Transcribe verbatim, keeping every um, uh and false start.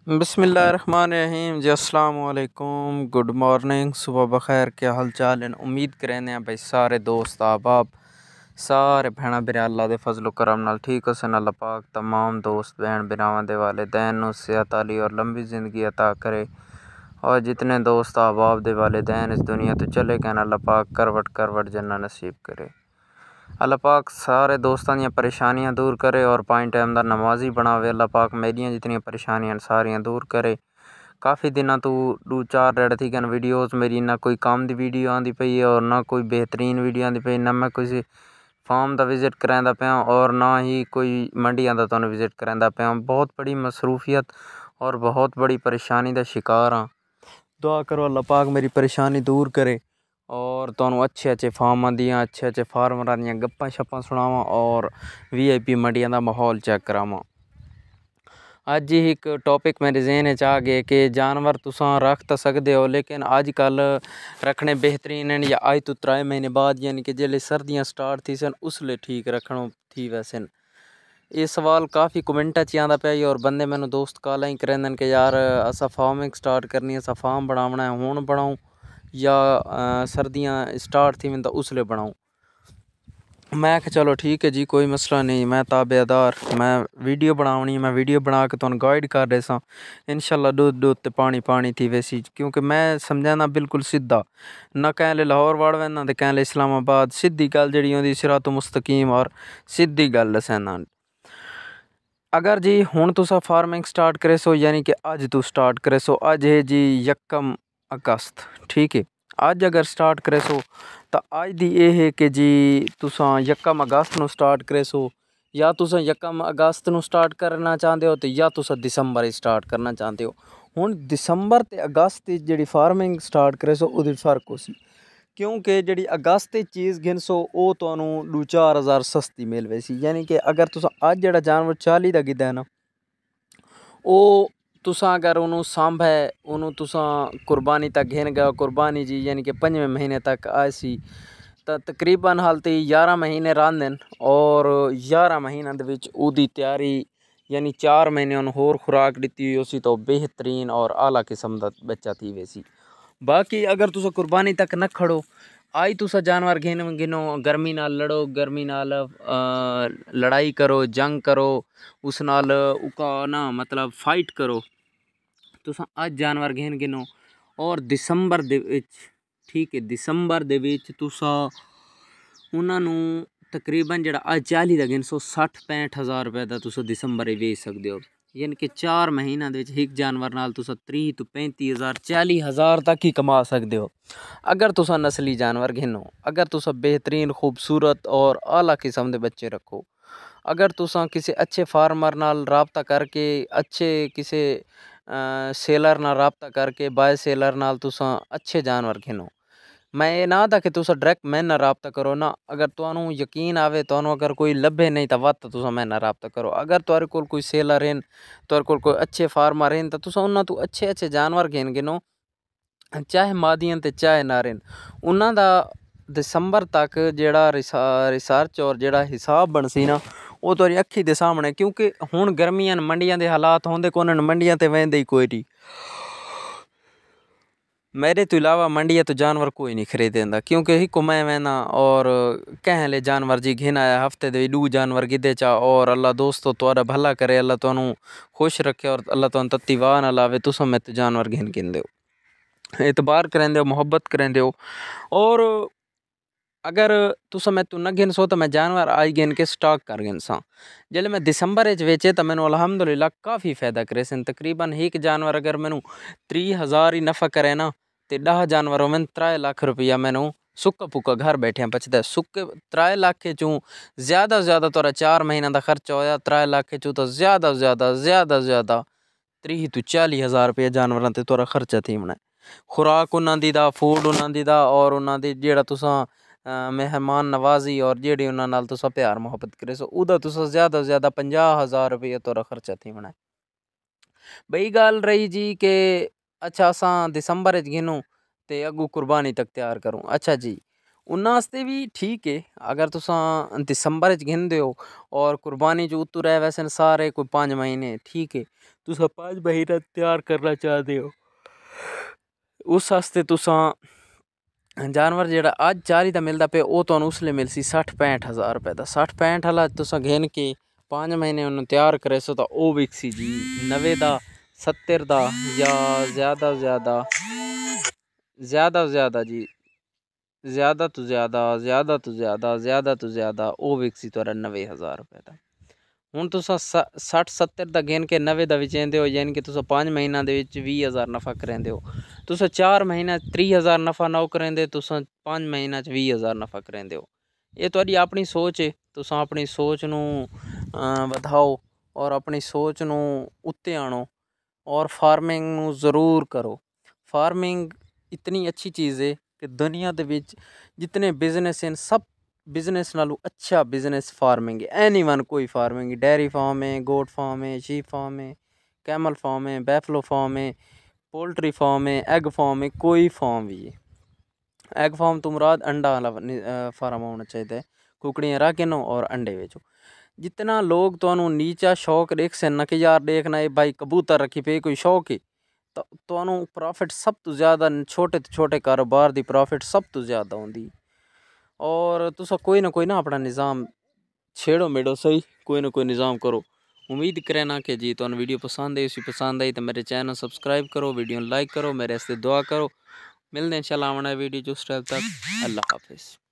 बिस्मिल्लाहिर्रहमानिर्रहीम जी अस्सलाम वालेकुम गुड मॉर्निंग सुबह बखैर क्या हाल चाल है। उम्मीद करें हैं भाई सारे दोस्त ahbab सारे भैन भरा अल्लाह दे फजलो करम नाल ठीक हो सन। अल्लाह पाक तमाम दोस्त बहन भरावां दे वालिदैन नूं सेहत आली और लंबी ज़िंदगी अता करे और जितने दोस्त ahbab दे वालिदैन इस दुनिया तो चले गए अल्लाह पाक करवट करवट जन्नत नसीब करे। अल्लाह पाक सारे दोस्तों दी परेशानियां दूर करे और पाँच टाइम दा नमाजी बनावे। अल्लाह पाक मेरियां जितनी परेशानियां सारियां दूर करे। काफ़ी दिनों तो दो चार रेड थी गन वीडियोस मेरी ना कोई काम दी वीडियो आंदी पई है और ना कोई बेहतरीन वीडियो आंदी पई, ना मैं किसी फार्म दा विजिट करांदा पाया और ना ही कोई मंडियां दा तुहानू विजिट करांदा पाया। बहुत बड़ी मसरूफियत और बहुत बड़ी परेशानी दा शिकार हाँ। दुआ करो अल्लाह पाक मेरी परेशानी दूर करे और तुहानू अच्छे अच्छे फार्मां दियां अच्छे अच्छे फार्मरां दियां गप्पां शप्पां सुनावां और वी आई पी मंडियां दा माहौल चेक करावां। अज एक टॉपिक मेरे जहन च आ गए कि जानवर तुसां रख तो सकते हो लेकिन अजकल रखने बेहतरीन हैं या अज तो त्रै महीने बाद यानी कि जेल्लै सर्दियां स्टार्ट थी सन उसले ठीक रखणो थी वैसे। ये सवाल काफ़ी कमेंटा च आंदा पाया और बंदे मैनू दोस्त कालां ही करेंदे कि यार असा फार्मिंग स्टार्ट करनी असा फार्म बनावना है हुण बनाऊँ या सर्दियाँ स्टार्ट थी तो उसले बनाऊँ। मैं कि चलो ठीक है जी कोई मसला नहीं, मैं ताबेदार मैं वीडियो बनावनी मैं वीडियो बना के तुहानू गाइड कर रहे सा इंशाल्लाह दूध दूध ते पानी पानी थी वैसी। क्योंकि मैं समझाना बिल्कुल सीधा ना कहले लाहौर वाड़ वैना ते कहले इस्लामाबाद सीधी गल जी होंदी सिरातो मुस्तकीम और सीधी गल दसैना। अगर जी हुण तुसा फार्मिंग स्टार्ट करे सो यानी कि अज तू स्टार्ट करे सो अज है जी यकम अगस्त ठीक है। अज अगर स्टार्ट करे सो तो अज दी ये है कि जी तुसा यकम अगस्त नू स्टार्ट करे सो या तुसा यकम अगस्त नू स्टार्ट करना चाहते हो तो या तुसा दिसंबर स्टार्ट करना चाहते हो। हुण दिसंबर ते अगस्त जी फार्मिंग स्टार्ट करे सो उहदी फर्क हो सी क्योंकि जी अगस्त चीज़ गिनसो वो तो दो चार हज़ार सस्ती मिल वैसी। यानी कि अगर तुसा अज जड़ा जानवर चाली का गिदा है ना वो तुसा अगर उन्होंने सांभे उन्होंने तुसा कुर्बानी तक घेन गया कुर्बानी जी यानी कि पंजवें महीने तक आसी तो तकरीबन हाल तो ग्यारह महीने रहांदे और ग्यारह महीनों उदी तैयारी यानी चार महीने उन्होंने होर खुराक दी हुई उसी तो बेहतरीन और आला किस्म का बच्चा थी वैसी। बाकी अगर तुसा कुर्बानी तक न खड़ो आई तुसा जानवर घेन गिनो गर्मी नाल लड़ो गर्मी नाल लड़ाई करो जंग करो उस नाल उका ना मतलब फाइट करो तुसा अज जानवर घेन गिनो और दिसंबर दे विच ठीक है दिसंबर दे विच तुसा उन्हां नू तकरीबन जड़ा अज चाली दा गिनसो सठ पैंठ हज़ार रुपए दा तुसा दिसंबर बेच सकते हो। यानी कि चार महीनों के एक जानवर नाल तुसा तीस तो पैंती हज़ार चाली हज़ार तक ही कमा सकते हो अगर तुसा नस्ली जानवर घिनो। अगर तुसा बेहतरीन खूबसूरत और आला किस्म के बच्चे रखो अगर तुसा किसी अच्छे फार्मर नाल राबता करके अच्छे किसी सेलर नाल राबता करके बाय सेलर नाल तुसा अच्छे जानवर घिनो। मैं ये ना था कि तुसा डायरेक्ट मैं ना राबता करो ना अगर तुहानू यकीन आवे तुहानू अगर कोई लभे नहीं तो वत तुसा मैं ना राबता करो। अगर तुहारे कोल कोई सेलर हैं तुहारे कोल कोई अच्छे फार्मर हैं तो तुसा उन्हां तो अच्छे अच्छे जानवर घेन गिनो चाहे मादियां ते चाहे नारें उन्हां दा दिसंबर तक जेड़ा रिसा रिसर्च और जेड़ा हिसाब बनसी ना वो तुहारी अक्खी दे सामने। क्योंकि हुण गर्मियां मंडियां दे हालात होंदे कोन मंडियां ते वेंदे ही कोई नहीं मेरे तो अलावा मंडिया तो जानवर कोई नहीं खरीदेंदा क्योंकि ही मैं वैना और कह ले जानवर जी घिन आया हफ्ते दे दो जानवर गिदे चा और अल्लाह दोस्तों तुहारा भला करे अल्लाह तुहानू खुश रखे और अल्लाह तुहानू तत्ती वाह ना लावे तुसा मैं तो जानवर घिन गिन हो एतबार करेंदे हो मोहब्बत करेंदे हो। और अगर तुसा मैं तू न गिन सो तो मैं जानवर आई गिन के स्टॉक कर गिन सा जल्द मैं दिसंबर वेचे तो मैंने अलहमदुलिल्लाह काफ़ी फ़ायदा करे सन। तकरीबन एक जानवर अगर मैनू त्री हज़ार ही नफ़ा करे ना तो दह जानवर में त्रै लाख रुपया मैनू सुक्का पुक्का घर बैठे बचता है। सुक्के त्रै लाख चूँ ज़्यादा ज़्यादा तोरा चार महीना का खर्चा होया त्रै लाख चूँ तो ज़्यादा ज़्यादा ज़्यादा ज़्यादा त्री तो चाली हज़ार रुपया जानवरों से तोरा खर्चा थी होना। खुराक उन्हों दी दा फूड उन्हों दी दा और उन्हों दी जेड़ा तुसा मेहमान नवाजी और जेड़ी उन्होंने नाल तुसा प्यार मुहब्बत करे सो उदा तुसा ज़्यादा ज़्यादा पंजाह हज़ार रुपया तोरा खर्चा थी होना। बई गल रही जी के अच्छा असा दिसंबर गिनूँ तो अगू कुर्बानी तक तैयार करूँ अच्छा जी उन्नास्ते भी ठीक है। अगर तुसां दिसंबर च गिनदे हो और कुर्बानी जो उतू रहे वैसे सारे कोई पाँच महीने ठीक है। तुसां पाँच महीना तैयार करना चाहते हो उस आस्ते तुसां जानवर जेह्ड़ा अज चाली दा मिलदा पे ओह् तुहानू उसले मिलसी सट्ठ पैंठ हज़ार रुपए दा। सट्ठ पैंठ आह्ला तुसां गिन के पाँच महीने उन्नू तैयार करेसो तां ओह् विकसी जी नब्बे दा सत्तर दा या ज़्यादा ज़्यादा ज़्यादा ज़्यादा जी ज़्यादा तो ज़्यादा ज़्यादा तो ज़्यादा ज़्यादा तो ज़्यादा ओह् विकसी तुहाड़ा नब्बे हज़ार रुपए दा। हुण तुसां सट्ठ सत्तर दा गिन के नब्बे दा विचेंदे हो यानी कि तुसां पंज महीना दे विच बीह् हज़ार नफा करेंदे हो। तुसां चार महीना त्रीह् हज़ार नफा ना करेंदे तुसां पंज महीना च बीह् हज़ार नफा करेंदे हो। ये तुहाडी अपनी सोच है। तुसां अपनी सोच नू वधाओ और अपनी सोच नू उत्ते आनो और फार्मिंग नू ज़रूर करो। फार्मिंग इतनी अच्छी चीज़ है कि दुनिया दे विच जितने बिजनेस हैं सब बिजनेस नालों अच्छा बिजनेस फार्मिंग है। एनी वन कोई फार्मिंग है। डेयरी फार्म है, गोट फार्म है, शीप फार्म है, कैमल फार्म है, बैफलो फार्म है, पोल्ट्री फार्म है, एग फार्म है, कोई फार्म भी है। एग फार्म तो मुराद अंडा वाला फार्म होना चाहिए। कुकड़ियाँ रख नो और अंडे बेचो। जितना लोग तो नीचा शौक देख से न कि यार देखना है भाई कबूतर रखी पे कोई शौक है तो तुहानू प्रॉफिट सब तो ज़्यादा छोटे तो छोटे कारोबार दी प्रॉफिट सब तो ज़्यादा होंदी। और तुसा कोई ना कोई ना अपना निज़ाम छेड़ो मेड़ो सही कोई ना कोई निज़ाम करो। उम्मीद करना कि जी तुहानू वीडियो पसंद आई उसी पसंद आई तो मेरे चैनल सब्सक्राइब करो, वीडियो लाइक करो, मेरे वास्ते दुआ करो। मिलते हैं इंशाल्लाह आने वीडियो जो उस टाइम तक अल्लाह हाफिज़।